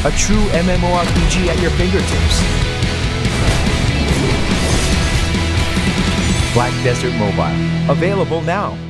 A true MMORPG at your fingertips. Black Desert Mobile. Available now.